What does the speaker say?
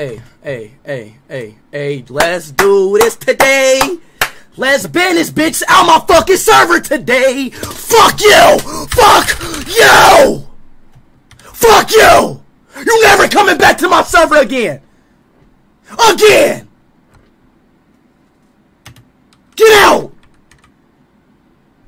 hey, let's do this today. Let's ban this bitch out my fucking server today. Fuck you! Fuck you! Fuck you! You never coming back to my server again! Again! Get out!